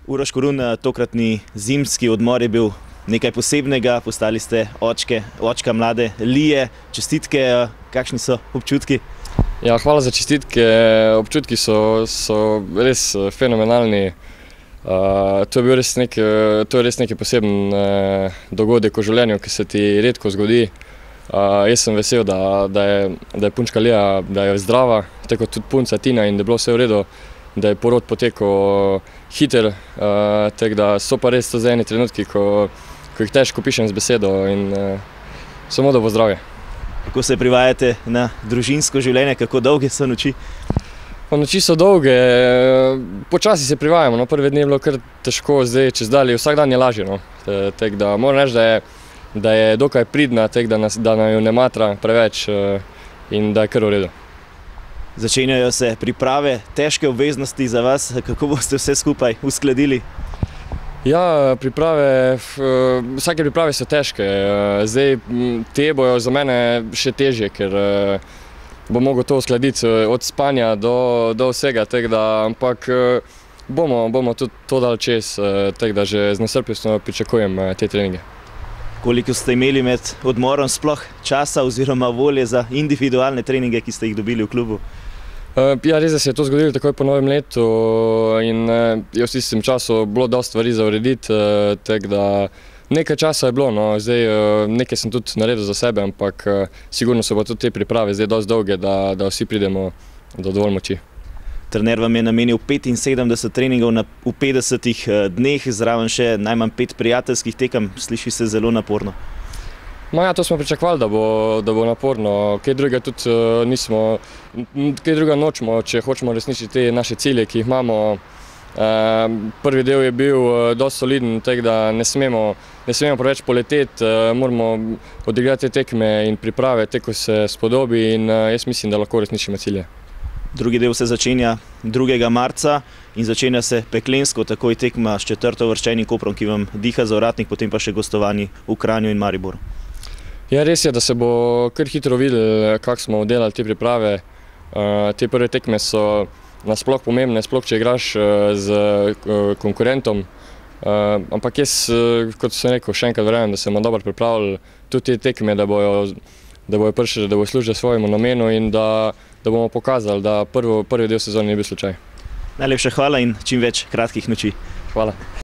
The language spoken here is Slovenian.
Uroš Korun, tokratni zimski odmor je bil nekaj posebnega, postali ste očka mlade Lije. Čestitke, kakšni so občutki? Ja, hvala za čestitke, občutki so res fenomenalni. To je res neki poseben dogodek v življenju, ki se ti redko zgodi. Jaz sem vesel, da je punčka Lija, da je zdrava, tako tudi punca Tina, in da je bilo vse v redu, da je porod potekal hiter, tako da so pa res to eni trenutki, ko jih težko pišem z besedo, in samo da bo zdravje. Kako se privajate na družinsko življenje, kako dolge so noči? Noči so dolge, počasi se privajamo, prve dni je bilo kar težko, zdaj čez dalje, vsak dan je lažje. Tako da moram reči, da je dokaj pridna, tako da nam jo ne matra preveč in da je kar v redu. Začenjajo se priprave, težke obveznosti za vas, kako boste vse skupaj uskladili? Ja, vsake priprave so težke, zdaj te bojo za mene še težje, ker bom mogel to uskladiti od spanja do vsega, ampak bomo tudi to dali čez, tako da že z nestrpnostjo pričakujem te treninge. Koliko ste imeli med odmorom sploh časa oziroma volje za individualne treninge, ki ste jih dobili v klubu? Ja, res, da se je to zgodilo takoj po novem letu in je v tistem času bilo dosti stvari za urediti, tako da nekaj časa je bilo, zdaj nekaj sem tudi naredil za sebe, ampak sigurno so pa tudi te priprave zdaj dosti dolge, da vsi pridemo do dovolj moči. Trener vam je namenil 75 treningov v 50 dneh, zraven še najmanj 5 prijateljskih tekem, sliši se zelo naporno. Ja, to smo pričakovali, da bo naporno, kaj drugega tudi nismo, kaj drugega nočemo, če hočemo resničiti te naše cilje, ki jih imamo. Prvi del je bil dosti soliden, tako da ne smemo preveč poleteti, moramo odigrati te tekme in priprave, ko se spodobi, in jaz mislim, da lahko resničimo cilje. Drugi del se začenja 2. marca in začenja se peklensko, takoj tekma s četrtouvrščenim Koprom, ki vam diha za ovratnik, potem pa še gostovanji v Kranju in Mariboru. Ja, res je, da se bo kar hitro videli, kako smo oddelali te priprave. Te prve tekme so nasploh pomembne, sploh če igraš z konkurentom. Ampak jaz, kot sem rekel, še enkrat verjamem, da se bomo dobro pripravili tudi te tekme, da bojo prišli, da bojo služili svojemu namenu in da bomo pokazali, da prvi del sezone ni bil slučaj. Najlepša hvala in čim več kratkih noči. Hvala.